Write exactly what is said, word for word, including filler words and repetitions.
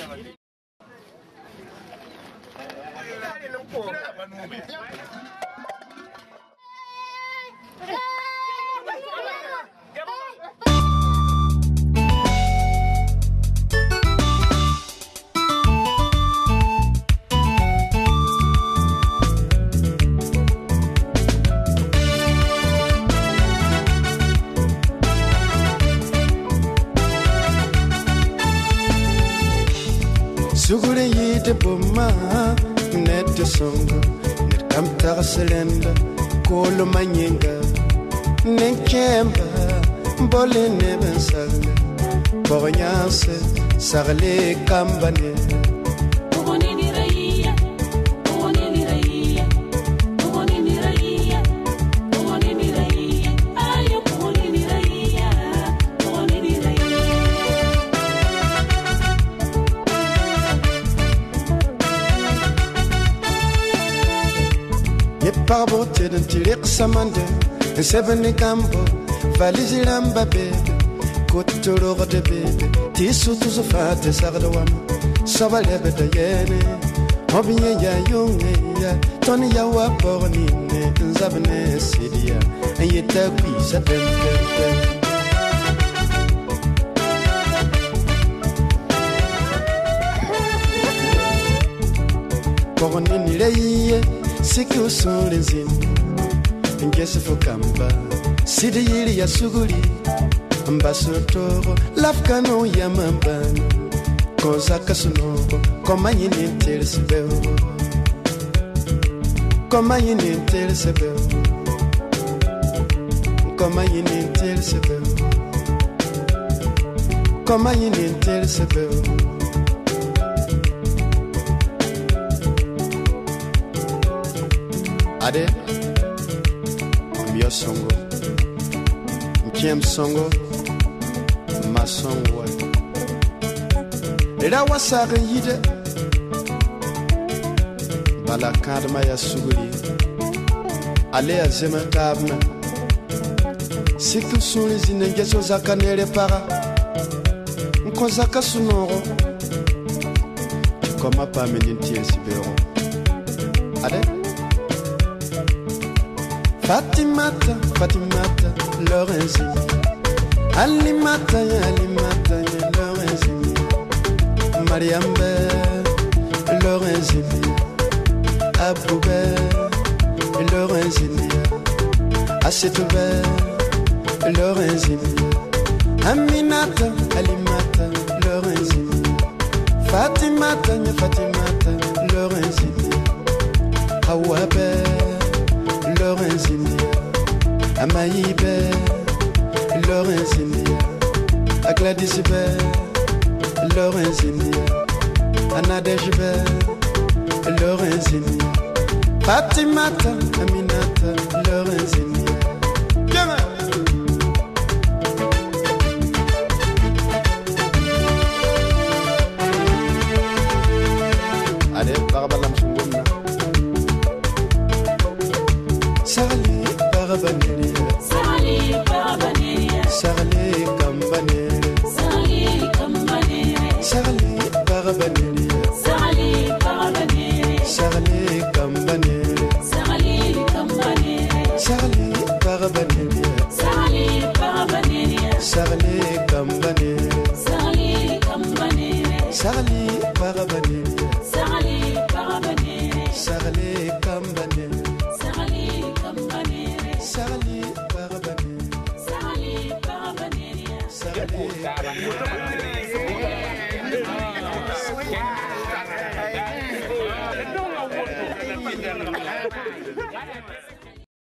Sugure yite boma net songo net kam tarselenda kolo manyenga nenkemba mbole nebensal bornyase sarle kambane par beauté d'un tirik samande un sebene cambo valise lamba bebe kotoro de bebe tisu tuzo fate sardoam sabalebe de yene obinye ya yonge ya toni ya wa pornine nzabne sidia yeta kwisa tempe pornine leye Siku solenzin Ngese fokamba Sidi yili ya suguri Mbasotoro Lafkano ya mambani Koza kasunoro Koma yini ntere sebeo Koma yini ntere sebeo Koma yini ntere sebeo Koma yini ntere sebeo Ade, Mio Songo, Mkiem Songo, Ma Songo. Eda wasare yide, Bala kadma ya suguri, Ale ya zema tabna, Siku suni zinengeso zaka nere para, Mko zaka sunoro, Koma pa meninti esibero. Ade, Fatimata, Fatimata, Lorenzi Alimata, Alimata, Lorenzi Mariambe, Lorenzi Aboube, Lorenzi Asetoube, Lorenzi Aminata, Alimata, Lorenzi Fatimata, Fatimata, Lorenzi Awabe Lorenzini, Amayibe, Lorenzini, Agladisibe, Lorenzini, Anadejbe, Lorenzini, Fatimata, Aminata, Lorenzini. Allez, Barabalam Sungumna. Sarali Barabaneria, Sarali Barabaneria, Sarali Kambaneria, Sarali Kambaneria, Sarali Barabaneria, Sarali Barabaneria, Sarali Kambaneria, Sarali Kambaneria, Sarali Barabaneria, Sarali Barabaneria, Sarali Kambaneria, Sarali Kambaneria, Sarali Barabaneria, Sarali Barabaneria, Sarali Kambaneria, Sarali Kambaneria, Sarali Barabaneria, Sarali Barabaneria, Sarali